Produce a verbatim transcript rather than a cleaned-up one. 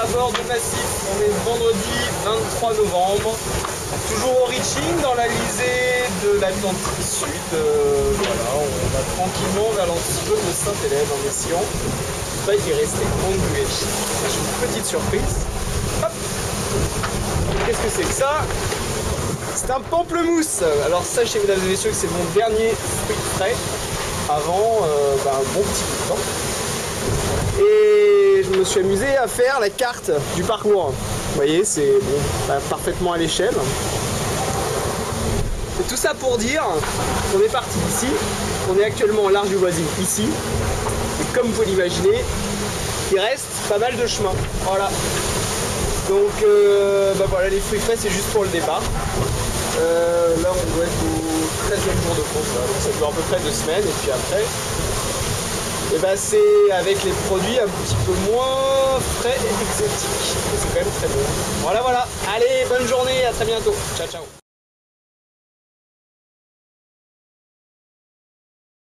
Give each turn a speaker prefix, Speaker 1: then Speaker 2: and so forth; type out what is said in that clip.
Speaker 1: bord de Massif, on est vendredi vingt-trois novembre, toujours au reaching dans l'Alizé de l'Atlantique Sud. Euh, voilà, on va tranquillement vers l'anticlone de Sainte-Hélène en essayant de pas y rester englué. J'ai une petite surprise. Hop. Qu'est-ce que c'est que ça? C'est un pamplemousse. Alors sachez mesdames et messieurs que c'est mon dernier fruit frais avant euh, bah, un bon petit bout de temps. Et je me suis amusé à faire la carte du parcours. Vous voyez, c'est bon, bah, parfaitement à l'échelle. Et tout ça pour dire qu'on est parti d'ici. On est actuellement en large du voisin ici. Et comme vous pouvez l'imaginer, il reste pas mal de chemin. Voilà. Donc euh, bah voilà, les fruits frais c'est juste pour le départ. Euh, là on doit être au treizième jour de course, donc ça dure à peu près deux semaines et puis après et bah c'est avec les produits un petit peu moins frais et exotiques. C'est quand même très bon. Voilà voilà, allez bonne journée, à très bientôt, ciao ciao.